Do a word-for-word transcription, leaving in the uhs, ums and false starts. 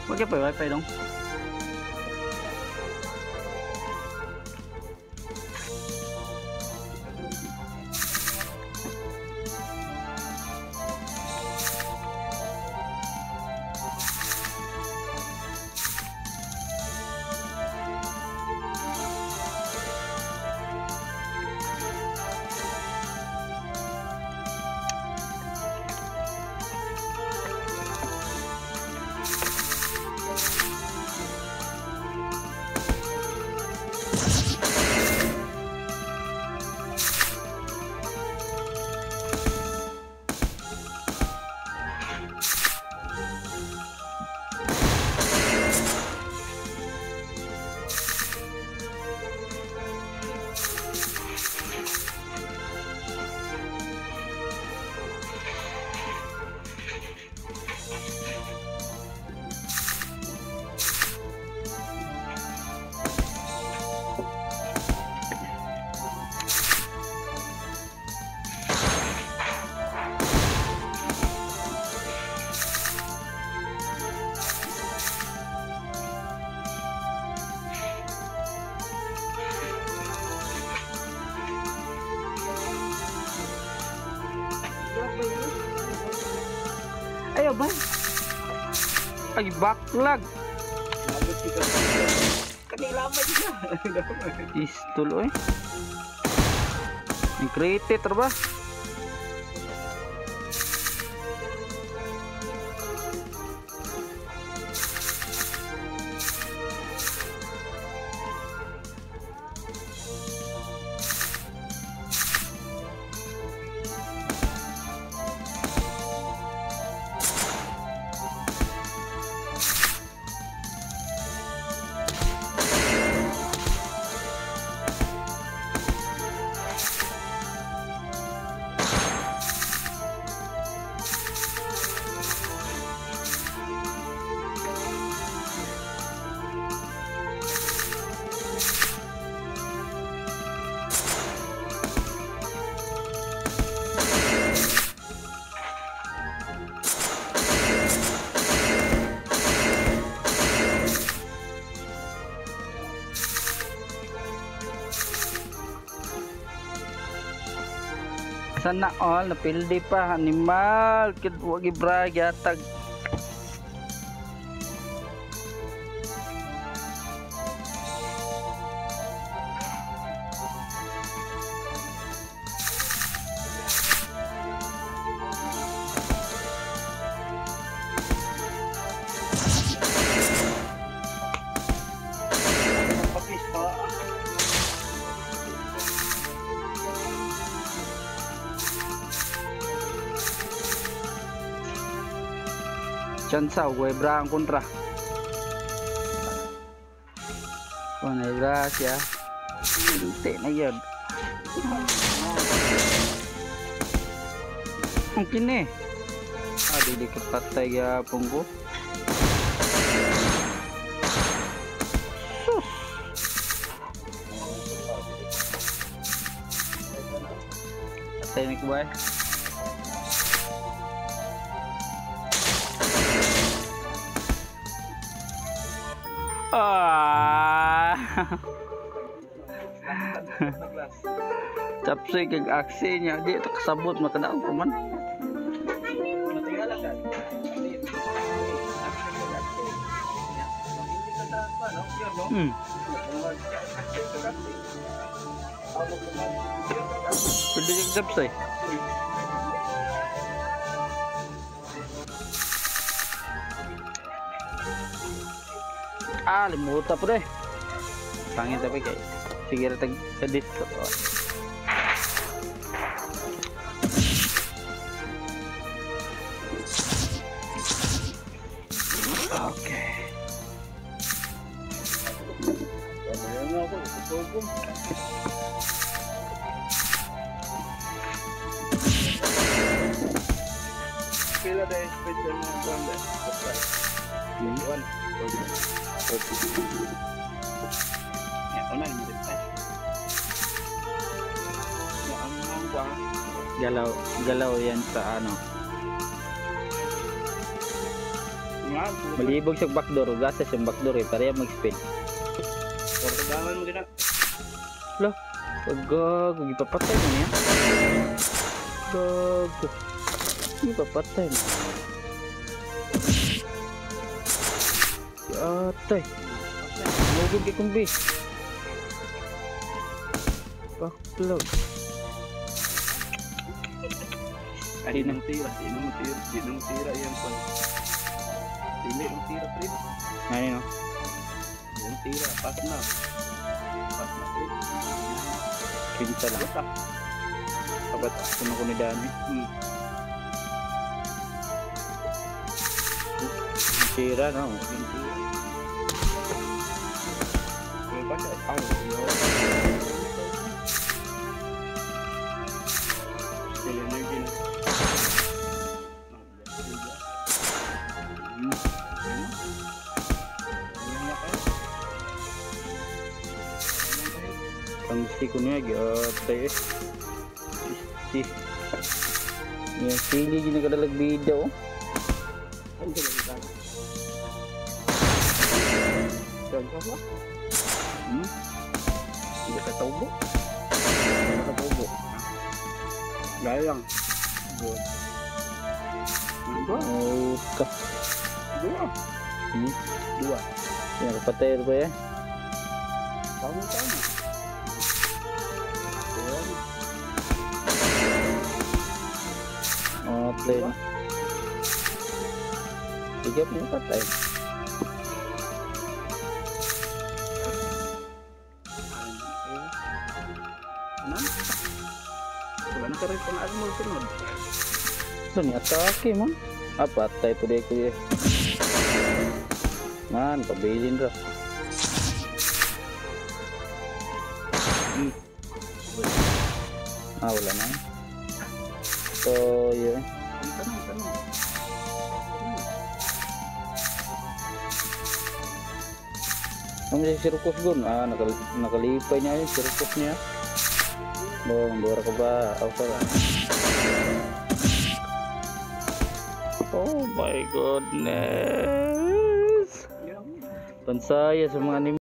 Huwag ka pa wifi dong. Ayo bang, ay backlog. Kanila ba juga? Pistol eh. Yang kritik terba. Sana all napildi pa animal kid wag ibrag yatag. Chansa gue berang kontra. Oh negras ya. Tidak na yan. Mungkin nih. Ada di kepatay ya punggu. Sus. Patay nih kubai. Ah. Capsay kag aksi nya di ta kasabot makadaog ko man. Hmm. Pwede yung capsay. Ah, limutan po deh. Pangit tapi kayak sige tag edit. Oke. Pila deh special one deh. One. Ya, online gitu. Galau, galau yan sa ano. Malibog sa backdoor, gasas yung backdoor eh, para yan mag-spin. Portagangan mo gina. Lo, gago, ipapatay mo niya. Gago, ipapatay mo. Atay, mugod kay kumbi. Backlog. Ay, nang tira, di nang tira, di nang tira yung pan. Dili nang tira, pre. Ano no? Yung tira, pas na. Pas na, pre. Kinsa lang. Bata. Kabat, kuno ko ni Dani. Hmm. Tira no. Yung tira. Kaya pa siya, ay, yun. Still energy na. Hmm. Ayun. Ayun na kayo. Ayun kayo. Pangsi ko niya, gatay eh. Si. Yan, sili gina kadalag video. Ano ba lang tayo? Diyan ka ba? Hmm? Hindi ka taubo? Hindi ka taubo? Layang. Good. Ano ba? Oh, ka. Dua. Hmm? Dua. Yan, kapatay ba yan? Tama-tama. Ayan. Oh, play na. Sige, pinapatay. Ano? Wala na ka rin pang mo sunod. So, ni atake man. Ah, patay po di ko eh. Man, pabilin ra. Hmm. Ah, wala na. So, yun. Ang tanong, tanong. Ano si Sirkus gun? Ah, nakal nakalipay niya yung Sirkus niya. Bong, dora ka ba? Ako ka. Oh my goodness. Yan. Pansaya sa mga anime.